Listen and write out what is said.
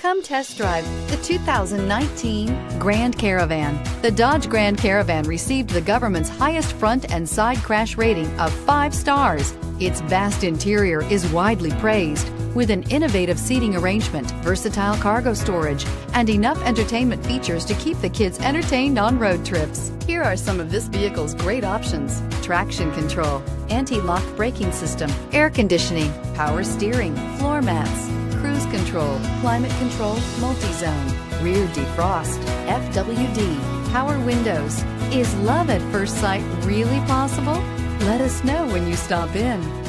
Come test drive the 2019 Grand Caravan. The Dodge Grand Caravan received the government's highest front and side crash rating of 5 stars. Its vast interior is widely praised, with an innovative seating arrangement, versatile cargo storage, and enough entertainment features to keep the kids entertained on road trips. Here are some of this vehicle's great options: traction control, anti-lock braking system, air conditioning, power steering, floor mats, cruise control, climate control, multi-zone, rear defrost, FWD, power windows. Is love at first sight really possible? Let us know when you stop in.